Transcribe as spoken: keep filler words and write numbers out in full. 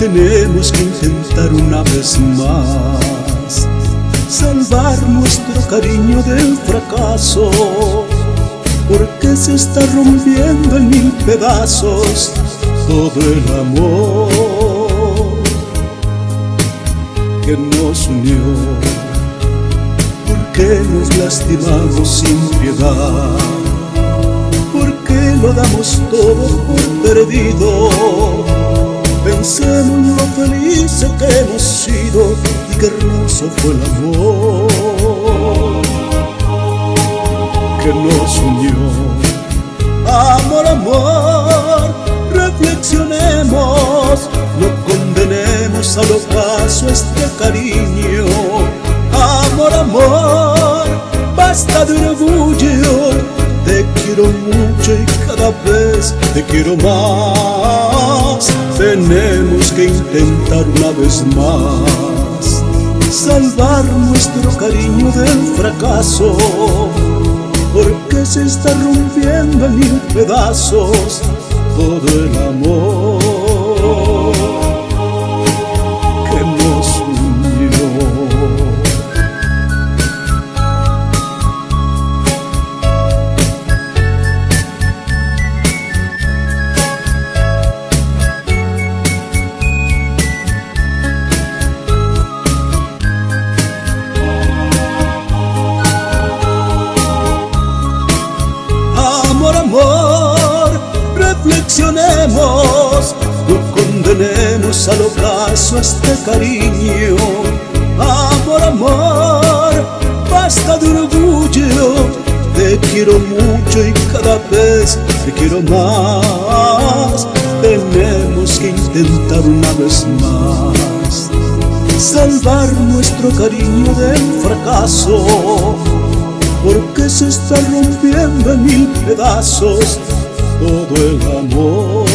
tenemos que intentar una vez más salvar nuestro cariño del fracaso, porque se está rompiendo en mil pedazos todo el amor que nos unió. Porque nos lastimamos sin piedad, porque lo damos todo por perdido. Pensemos en lo felices que hemos sido y qué hermoso fue el amor que nos unió. Amor, amor, reflexionemos, no condenemos al ocaso este cariño. Amor, amor, basta de orgullo, te quiero mucho y cada vez te quiero más. Tenemos que intentar una vez más salvar nuestro cariño del fracaso, porque se está rompiendo en mil pedazos todo el amor que nos unió. Amor, amor, reflexionemos, no condenemos al ocaso este cariño. Amor, amor, basta de orgullo, te quiero mucho y cada vez te quiero más. Tenemos que intentar una vez más salvar nuestro cariño del fracaso, porque se está rompiendo en mil pedazos todo el amor